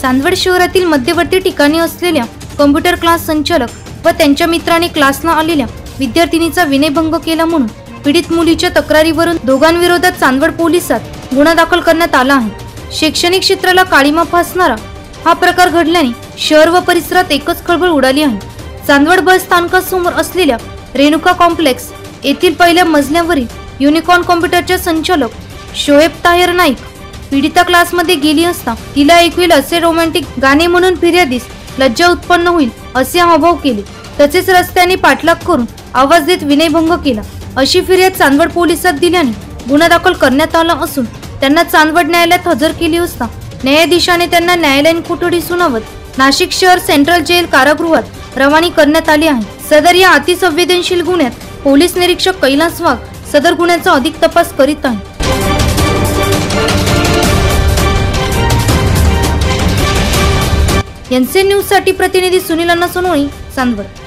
चांदवड शहरातील मध्यवर्ती ठिकाणी असलेल्या कॉम्प्युटर क्लास संचालक व त्यांच्या मित्रांनी क्लासला आलेल्या विद्यार्थिनीचा विनयभंग केला म्हणून पीडित मुलीच्या तक्रारीवरून दोघांविरोधात चांदवड पोलिसात गुन्हा दाखल करण्यात आला आहे। शैक्षणिक क्षेत्राला काळीमा फासणारा हा प्रकार घडल्याने शहर व परिसरात एकच खळबळ उडाली आहे। चांदवड बस स्थानकासमोर असलेल्या रेणुका कॉम्प्लेक्स येथील पहिल्या मजल्यावरील युनिकॉर्न कॉम्प्युटरच्या संचालक शोएब ताहेर नाईक पीडिता क्लासमध्ये गेली असता तिला ऐकवेल असे रोमॅन्टिक गाणे म्हणून फिर्यादीस लज्जा उत्पन्न होईल असे हावभाव केले, तसेच रस्त्याने पाठलाग करून आवाज देत विनयभंग केला अशी फिर्याद चांदवड पोलिसात दिल्याने गुन्हा दाखल करण्यात आला असून त्यांना चांदवड न्यायालयात हजर केले असता न्यायाधीशाने त्यांना न्यायालयीन कोठडी सुनावत नाशिक शहर सेंट्रल जेल कारागृहात रवानी करण्यात आले आहे। सदर या अतिसंवेदनशील गुन्ह्यात पोलीस निरीक्षक कैलास वाघ सदर गुन्ह्याचा अधिक तपास करीत आहे। एनसीएन न्यूज साठी प्रतिनिधी सुनील अण्णा सोनवणी, चांदवड।